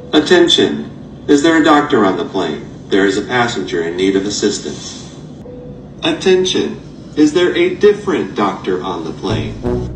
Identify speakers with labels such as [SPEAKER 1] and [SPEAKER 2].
[SPEAKER 1] Attention! Is there a doctor on the plane? There is a passenger in need of assistance. Attention! Is there a different doctor on the plane?